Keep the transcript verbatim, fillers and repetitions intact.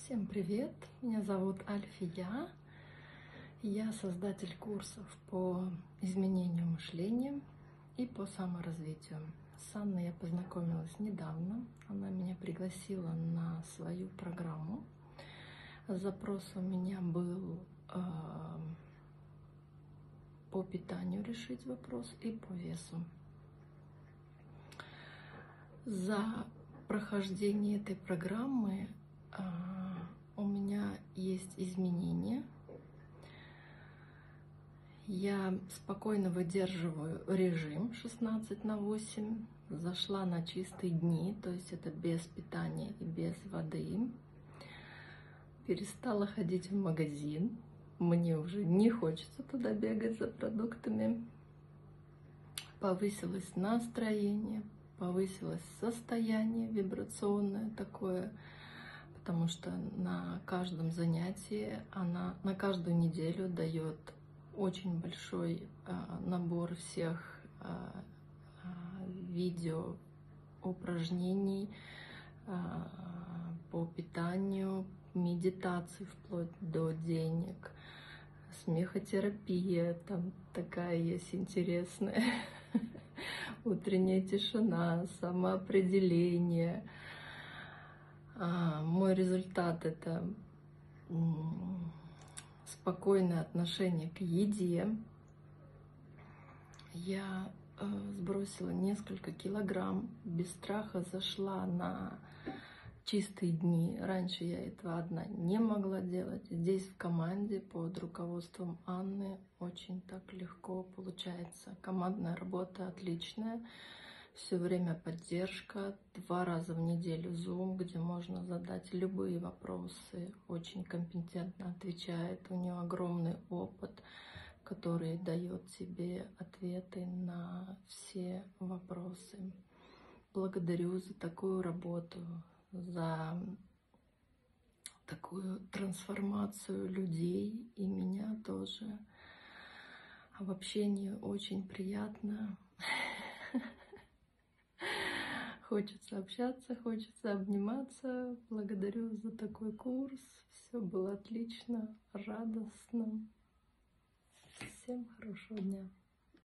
Всем привет! Меня зовут Альфия. Я создатель курсов по изменению мышления и по саморазвитию. С Анной я познакомилась недавно. Она меня пригласила на свою программу. Запрос у меня был э, по питанию решить вопрос и по весу. За прохождение этой программы э, у меня есть изменения. Я спокойно выдерживаю режим шестнадцать на восемь. Зашла на чистые дни, то есть это без питания и без воды. Перестала ходить в магазин. Мне уже не хочется туда бегать за продуктами. Повысилось настроение, повысилось состояние вибрационное такое, потому что на каждом занятии она на каждую неделю дает очень большой а, набор всех а, а, видео упражнений а, по питанию, медитации вплоть до денег, смехотерапия там такая есть интересная, утренняя тишина, самоопределение. А, мой результат — это спокойное отношение к еде. Я э, сбросила несколько килограмм, без страха зашла на чистые дни. Раньше я этого одна не могла делать. Здесь в команде под руководством Анны очень так легко получается. Командная работа отличная. Все время поддержка, два раза в неделю Zoom, где можно задать любые вопросы, очень компетентно отвечает, у нее огромный опыт, который дает тебе ответы на все вопросы. Благодарю за такую работу, за такую трансформацию людей и меня тоже. А в общении очень приятно. Хочется общаться, хочется обниматься. Благодарю за такой курс. Все было отлично, радостно. Всем хорошего дня.